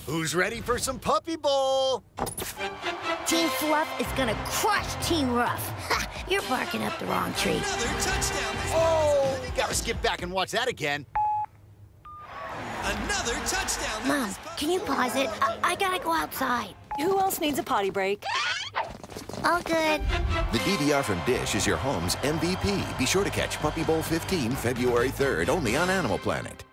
Who's ready for some Puppy Bowl? Team Fluff is gonna crush Team Rough. Ha! You're barking up the wrong tree. Another touchdown. Oh, you gotta skip back and watch that again. Another touchdown. Mom, can you pause it? I gotta go outside. Who else needs a potty break? All good. The DVR from Dish is your home's MVP. Be sure to catch Puppy Bowl 15 February 3rd, only on Animal Planet.